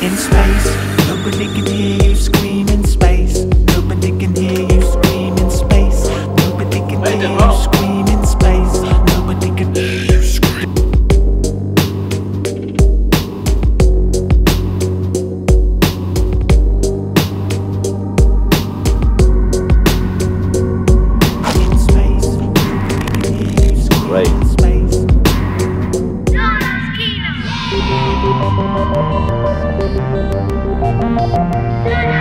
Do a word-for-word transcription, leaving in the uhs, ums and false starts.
in space. Nobody can hear you scream in space. Nobody can hear you scream in space. Nobody can hear you scream in space. Nobody can hear you scream. In space. Nobody can hear you scream Right. in space. Donna Schino.